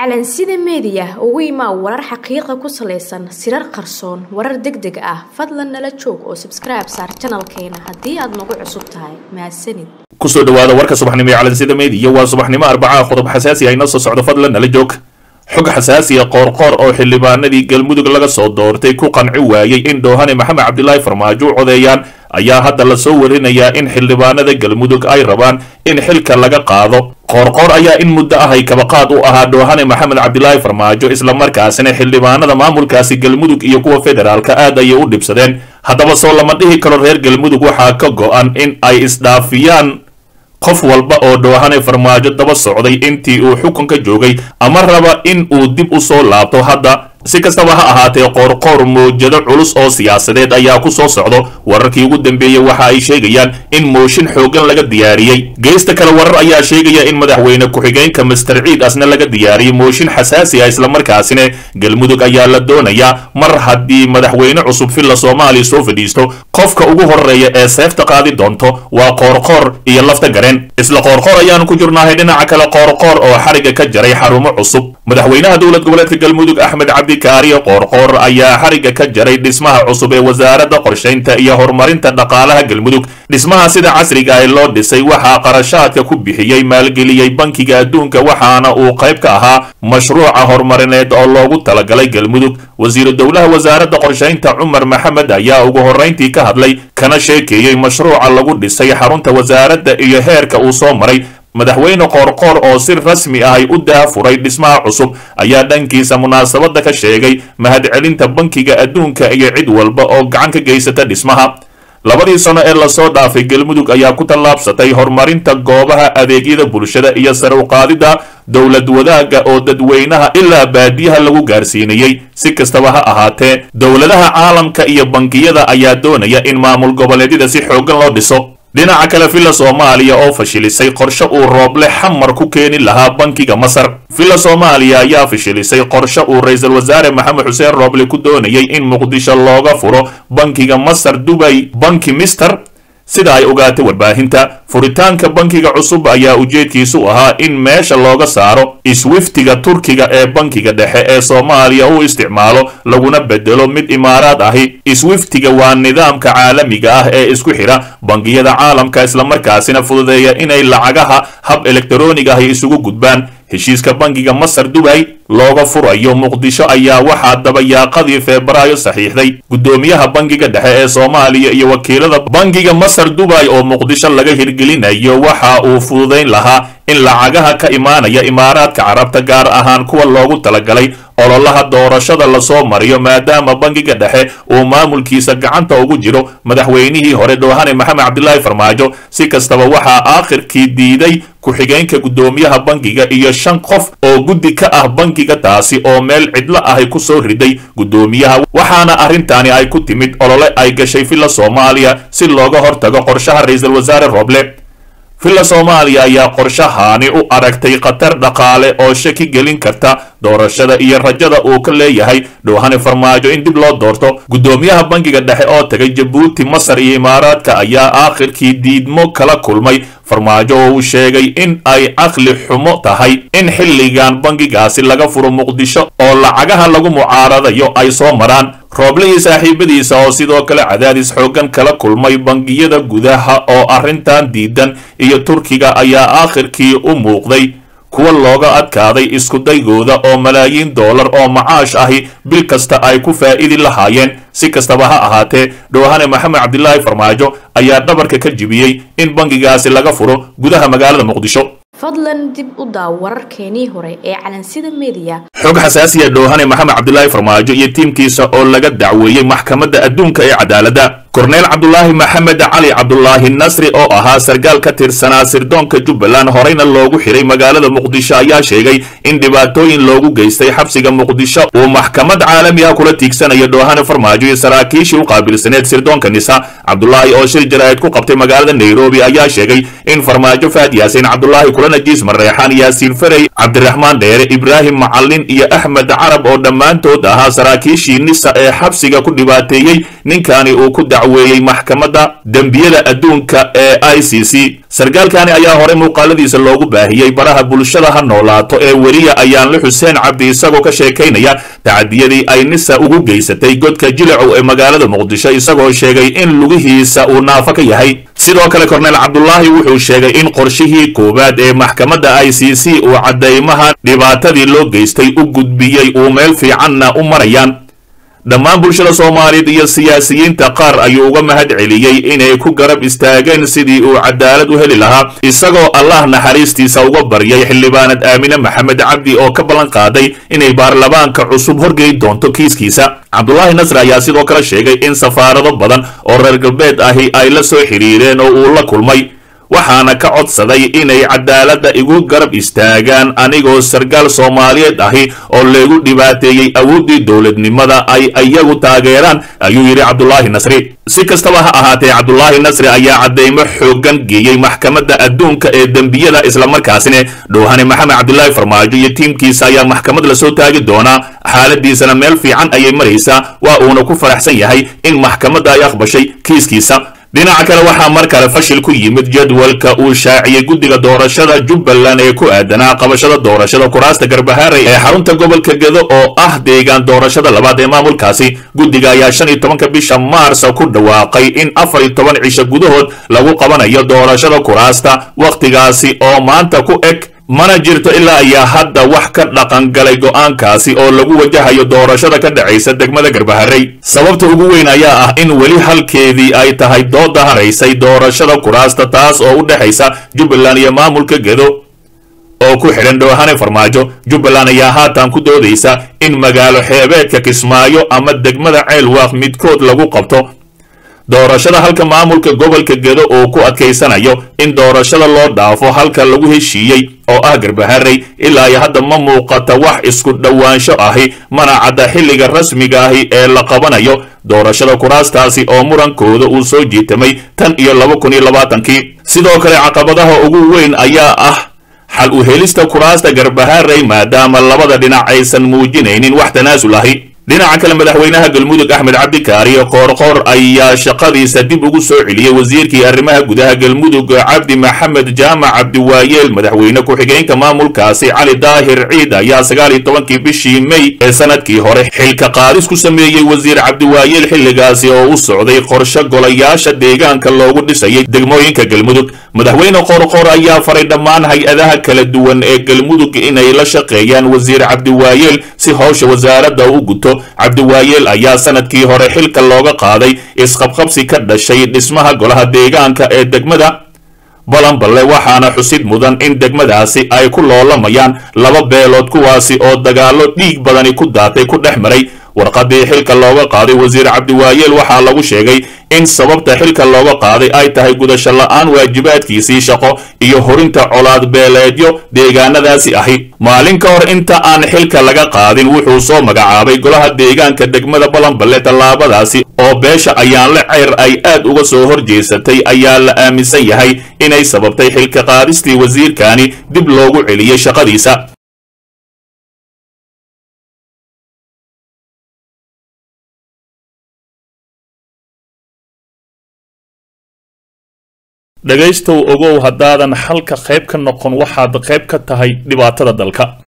calansida media ugu imaa warar xaqiiqo ku saleysan sirar qarsoon warar degdeg ah fadlan nala joog oo subscribe saar channelkeena hadii aad nagu cusub tahay mahadsanid kusoo dhawaada warka subaxnimo ee calansida media waa subaxnimo Arbaca qodob xasaasi ah inoo soo socdo fadlan nala joog xog xasaasi ah qoorqoor oo xildhibaanadii galmudug laga soo doortay ku qanci waayay in Doohane Maxamed Cabdullaahi Farmaajo codeeyaan ayaa hadda la soo warinayaa in xildhibaanada galmudug ay rabaan in xilka laga qaado qoorqoor ayaa in muddo ah ay kaba qaad u ahaa Doohane Maxamed Cabdullaahi Farmaajo isla markaasina xildhibaanada maamulkaasi galmudug iyo kuwa federaalka aad ay u dhibsadeen haddaba soo lama dhihi karo reer galmudug waxaa ka go'an in ay isdhaafiyaan qof walba oo Doohane Farmaajo daba socday intii uu xukunka joogay ama raba in uu dib u soo laabto hadda si kastaba ha ahaatee qoorqoor moojado culus oo siyaasadeed ayaa ku soo socdo wararkii ugu dambeeyay waxa ay sheegayaan in mooshin xoogan laga diyaariyay geesta kale warar ayaa sheegaya in madaxweyne ku-xigeenka Mr. Ciid asna laga diyaariyay mooshin xasaasi ah isla markaasina galmudug ayaa la doonayaa mar haddii madaxweyne cusub filla Soomaaliya soo fadhiisto qofka ugu horeeya ee seefta qaadi doonto waa qoorqoor iyo lafta gareen isla qoorqoor ayaan ku jirnaahay dhinaca kale qoorqoor oo xariga ka jaray xarumo cusub madaxweynaha dowlad goboleedka galmudug Axmed Cabdi Kaariyo qoorqoor ayaa xariga ka jaray dhismaha cusub ee wasaaradda qorsheynta iyo horumarinta dhaqaalaha galmudug dhismaha sida casriga ah loo dhisay waxa qarashaadka ku bixiyay maalgeliyay bankiga adduunka waxaana uu qayb ka ahaa mashruuca horumarineed oo loogu talagalay galmudug wasiiru dowlaha wasaaradda qorsheynta Cumar Maxamed ayaa ugu horeyntii ka hadlay kana sheekeeyay mashruuca lagu dhisay xarunta wasaaradda iyo heerka uu soo maray madaxweyne qoorqoor oo si rasmi ah ay u daafuray dhismaha cusub ayaa dhankiisa munaasabada ka sheegay mahadcelinta bankiga adduunka iyo cid walba oo gacan ka geysata dhismaha labadii sano ee la soo dhaafay galmudug ayaa ku tallaabsatay horumarinta goobaha adeegyada bulshada iyo sare u qaadida dowlad wadaaga oo dadweynaha ilaa baadiyaha lagu gaarsiinayay si kastaba ha ahaatee dowladaha caalamka iyo bankiyada ayaa doonaya in maamul goboleedyada si xoogan loo dhiso dhinaca kale filla Soomaaliya oo fashilisay qorshe uu Rooble xamar ku keeni lahaa bankiga Masar filla Soomaaliya ayaa fashilisay qorshe uu ra'iisul wasaare Maxamed Xuseen Rooble ku doonayay in Muqdisho looga furo bankiga Masar Dubai banki Mister sida ay ogaatay warbaahinta furitaanka bankiga cusub ayaa ujeedkiisu ahaa in meesha looga saaro iswiftiga Turkiga ee bankiga dhexe ee Soomaaliya uu isticmaalo laguna bedelo mid imaaraad ahi iswiftiga waa nidaamka caalamiga ah ee isku xira bangiyada caalamka isla markaasina fududeeya inay lacagaha hab elektaroonig ah isugu gudbaan heshiiska bankiga Masar Dubai looga furayo Muqdisho ayaa waxa dabayaaqadii Febraayo saxiixday gudoomiyaha bankiga dhexe ee Soomaaliya iyo wakiilada bankiga Masar Dubai oo Muqdisho laga hirgelinayo waxa uu fududeyn lahaa in lacagaha ka imaanaya imaaraadka carabta gaar ahaan kuwa loogu talagalay ololaha doorashada la soo mariyo maadaama bankiga dhexe uu maamulkiisa gacanta ugu jiro madaxweynihii hore Doohane Maxamed Cabdullaahi Farmaajo si kastaba waxa aakhirkii diiday ku-xigeenka gudoomiyaha bankiga iyo 5 qof oo guddi ka ah bankiga taasi oo meel cidla ah ku soo riday gudoomiyaha waxaana arintani ay ku timid olole ay gashay filla Soomaaliya si looga hortago qorshaha ra'iisul wasaare Rooble filla Soomaaliya ayaa qorshahaani u aragtay qatar dhaqaale oo shaki gelin karta doorashada iyo rajada uu ka leeyahay Doohane Farmaajo in dib loo doorto gudoomiyaha bankiga dhexe oo tagay Djibouti Masar iyo Imaaraadka ayaa aakhirkii diidmo kala kulmay Farmaajo oo uu sheegay in ay aqli xumo tahay in xilligan bankigaasi laga furo Muqdisho oo lacagaha lagu mucaaradayo ay soo maraan Rooble iyo saaxiibadiisa oo sidoo kale cadaadis xoogan kala kulmay bangiyada gudaha oo arrintan diidan iyo Turkiga ayaa aakhirkii u muuqday kuwa looga adkaaday isku daygooda oo malaayiin dollar oo macaash ahi bil kasta ay ku faa'iidi lahaayeen si kastaba ha ahaatee Doohane Maxamed Cabdullaahi Farmaajo ayaa dhabarka ka jibiyay in bankigaasi laga furo gudaha magaalada Muqdisho fadlan dib u daaw wararkeenii hore ee calansida media xog xasaasi ah Doohane Maxamed Cabdullaahi Farmaajo iyo tiimkiisa oo laga dacweeyay maxkamadda adduunka ee cadaaladda Korneel Cabdullaahi Maxamed Cali Cabdullaahi Nasri oo ahaa sargaal ka tirsanaa sirdoonka Jubbaland horeyna loogu xiray magaalada Muqdisho ayaa sheegay in dhibaatooyin loogu geystay xabsiga Muqdisho uu maxkamad caalami ah kula tiigsanayo Doohane Farmaajo iyo saraakiishii u qaabilsaneed sirdoonka Nisa Cabdullaahi oo shir jaraa'id ku qabtay magaalada Nairobi ayaa sheegay in Farmaajo Faad Yaasin Cabdullaahi kula najiis Mareexaan Yaasiin Farey Cabdiraxmaan Dheere Ibraahim Macallin iyo Axmed Carab oo dhammaantood ahaa saraakiishii Nisa ee xabsiga ku dhibaateeyay ninkani uu ku dacweeyey maxkamadda dembiyada adduunka ee ICC. sargaalkani ayaa hore muuqaaladiisa loogu baahiyey baraha bulshada ha noolaato ee weliya ayaanle xuseen cabdi isagoo ka sheekaynaya tacadiyadii ay nisa ugu geysatay godka jilacow ee magaalada muqdisho isagoo sheegay in lugihiisa uu naafo ka yahay. sidoo kale korneel cabdulaahi wuxuu sheegay in qorshihii koowaad ee maxkamadda ICC uu caddaymaha dhibaatadii loo geystay u gudbiyey uu meel fiicanna u marayaan. dhammaan bulshada Soomaaliyeed iyo siyaasiyiinta qaar ayuu uga mahad celiyey inay ku garab istaageen sidii uu cadaalad u heli lahaa isagoo Allah naxariistiisa uga baryay xildhibaanad Aamina Maxamed Cabdi oo ka ballan qaaday inay baarlamaanka cusub horgeyn doonto kiiskiisa. Cabdulaahi Nasr ayaa sidoo kale sheegay in safaarado badan oo reer galbeed ahi ay la soo xiriireen oo uu la kulmay waxaana ka codsaday inay cadaaladda igu garab istaagaan anigoo sargaal Soomaaliyeed ahi oo leegu dhibaateeyay awoodii dowladnimada ay iyagu taageeraan ayuu yiri Cabdulaahi Nasri. si kastaba ha ahaatee Cabdulaahi Nasri ayaa cadeymo xoogan geeyay maxkamadda adduunka ee dambiyada isla markaasina Doohane Maxamed Cabdilaahi Farmaajo iyo tiimkiisa ayaa maxkamad la soo taagi doona xaaladiisana meel fiican ayay maraysaa waa uuna ku faraxsan yahay in maxkamadda ay aqbashay kiiskiisa. dhinaca kale waxaa mar kale fashil ku yimid jadwalka uu shaaciyay guddiga doorashada Jubbaland ee ku aadanaa qabashada doorashada kuraasta Garbaharey ee xarunta gobolka Gedo oo ah deegaan doorashada labaad ee maamulkaasi. guddiga ayaa 15 bisha Maars ku dhawaaqay in 14 cisho gudahood lagu qabanayo doorashada kuraasta waqtigaasi oo maanta ku eg mana jirto ilaa ayaa hadda wax ka dhaqan galay go'aankaasi oo lagu wajahayo doorashada ka dhacaysa degmada Garbaharey. sababta ugu weyn ayaa ah in weli halkeedii ay tahay dooda haraysay doorashada kuraasta taas oo u dhaxaysa Jubbaland iyo maamulka Gedo oo ku xiran Doohane Farmaajo. Jubbaland ayaa haatan ku doodaysa in magaalo xeebeedka Kismaayo ama degmada Ceelwaaq midkood lagu qabto doorashada halka maamulka gobolka Gedo oo ku adkeysanayo in doorashada loo dhaafo halka lagu heshiiyey oo ah Garbaharey. ilaa ay hadda ma muuqata wax isku dhawaansho ahi mana cadda xilliga rasmiga ahi ee la qabanayo doorashada kuraastaasi oo murankooda uu soo jiitamay tan iyo 2020kii. sidoo kale caqabadaha ugu weyn ayaa ah xal u helista kuraasta Garbaharey maadaama labada dhinac aysan muujinaynin wax tanaasul ahi. dhinaca kale madaxweynaha Galmudug Axmed Cabdi Kaariyo Qoorqoor ayaa shaqadiisa dib ugu soo celiyay wasiirkii arrimaha gudaha Galmudug Cabdi Maxamed Jaamac Cabdi Waayeel. madaxweyne ku xigeenka maamulkaasi Cali Daahir Ciid ayaa 19 bishii May ee sanadkii hore xilka qaadis ku sameeyay wasiir Cabdi Waayeel xilligaasi oo u socday qorshe golayaasha deegaanka loogu dhisayay degmooyinka Galmudug. madaxweyne Qoorqoor ayaa faray dhammaan hay'adaha kala duwan ee Galmudug inay la shaqeeyaan wasiir Cabdi Waayeel si hawsha wasaaradda u guto. Cabdi Waayeel ayaa sanadkii hore xilka looga qaaday isqabqabsi ka dhashay dhismaha golaha deegaanka ee degmada Balanballe waxaana xusid mudan in degmadaasi ay ku loolamayaan laba beelood kuwaasi oo dagaalo dhiig badani ku daatay ku dhex maray. warqadii xilka looga qaaday wasiir Cabdi Waayeel waxaa lagu sheegay in sababta xilka looga qaaday ay tahay gudasho la'aan waajibaadkiisii shaqo iyo horinta colaad beeleedyo deegaanadaasi ahi. maalin ka hor inta aan xilka laga qaadin wuxuu soo magacaabay golaha deegaanka degmada Balanballe. tallaabadaasi oo beesha ayaanle Ceyr ay aad uga soo horjeesatay ayaa la aaminsan yahay inay sababtay xilka qaadistii wasiirkani dib loogu celiyay shaqadiisa. dhagaystow ogow haddaadan halka qayb ka noqon waxaad qayb ka tahay dhibaatada dalka.